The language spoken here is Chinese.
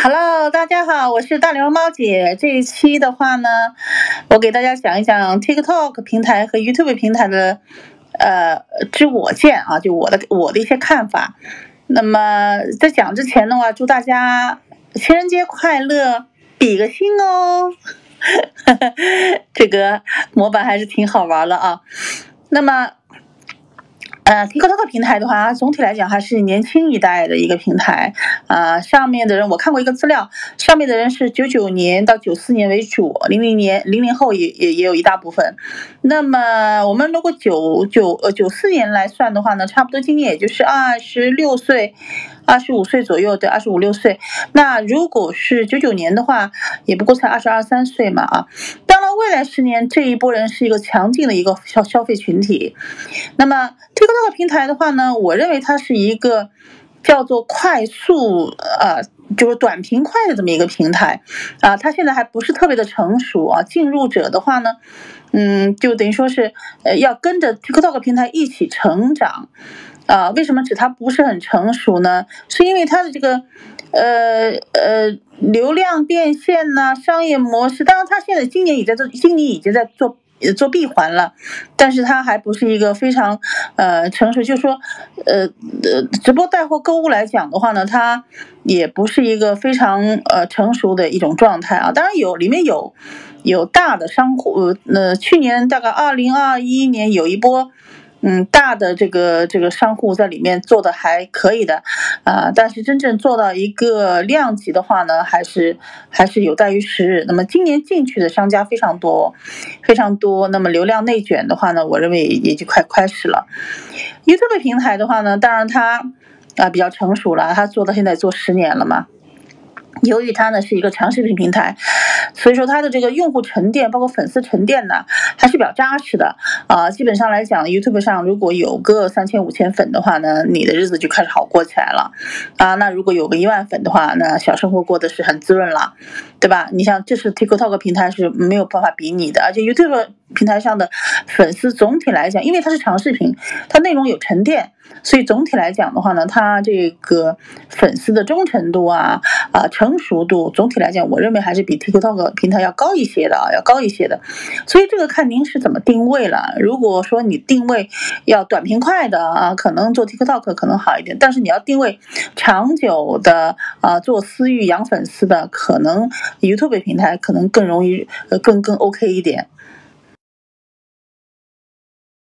Hello，大家好，我是大流猫姐。这一期的话呢，我给大家讲一讲 TikTok 平台和 YouTube 平台的知我见啊，就我的一些看法。那么在讲之前的话，祝大家情人节快乐，比个心哦。这个模板还是挺好玩的啊。那么TikTok 平台的话，总体来讲还是年轻一代的一个平台。上面的人我看过一个资料，上面的人是99年到94年为主，00后也有一大部分。那么我们如果94年来算的话呢，差不多今年也就是26岁。25岁左右，对，25、26岁。那如果是99年的话，也不过才22、23岁嘛啊。当然，未来10年这一波人是一个强劲的一个消费群体。那么 TikTok 平台的话呢，我认为它是一个叫做快速就是短平快的这么一个平台它现在还不是特别的成熟啊。进入者的话呢，就等于说是要跟着 TikTok 平台一起成长。为什么指它不是很成熟呢？是因为它的这个流量变现呐、商业模式，当然它现在今年已经在做闭环了，但是它还不是一个非常成熟，就是说直播带货购物来讲的话呢，它也不是一个非常成熟的一种状态啊。当然里面有大的商户，去年大概2021年有一波大的这个商户在里面做的还可以的但是真正做到一个量级的话呢，还是有待于时日。那么今年进去的商家非常多，那么流量内卷的话呢，我认为也就快开始了。YouTube 平台的话呢，当然它比较成熟了，它做到现在做10年了嘛。由于它呢是一个长视频平台，所以说它的这个用户沉淀包括粉丝沉淀呢还是比较扎实的基本上来讲 YouTube 上如果有个3000、5000粉的话呢，你的日子就开始好过起来了那如果有个1万粉的话，那小生活过得是很滋润了，对吧？你像这是 TikTok 平台是没有办法比拟的，而且 YouTube 平台上的粉丝总体来讲，因为它是长视频，它内容有沉淀，所以总体来讲的话呢，它这个粉丝的忠诚度成熟度总体来讲，我认为还是比 TikTok 平台要高一些的所以这个看您是怎么定位了。如果说你定位要短平快的可能做 TikTok 可能好一点，但是你要定位长久的做私域养粉丝的，可能 YouTube 平台可能更容易更 OK 一点